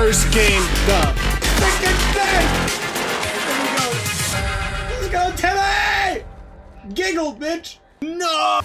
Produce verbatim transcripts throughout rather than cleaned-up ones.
First game dub. Freaking thing! Let's go. Let's go, Timmy! Giggle, bitch! No!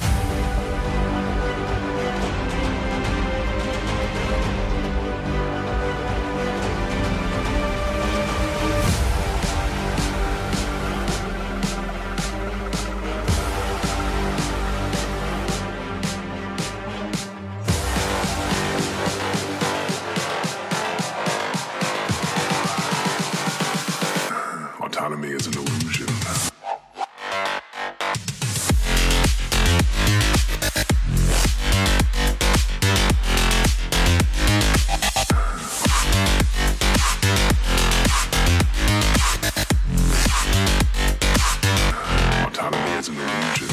Autonomy is an illusion. Autonomy is an illusion.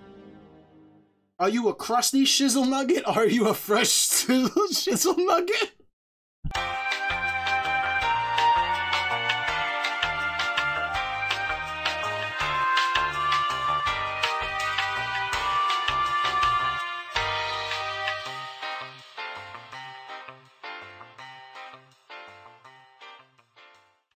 Are you a crusty shizzle nugget or are you a fresh shizzle nugget?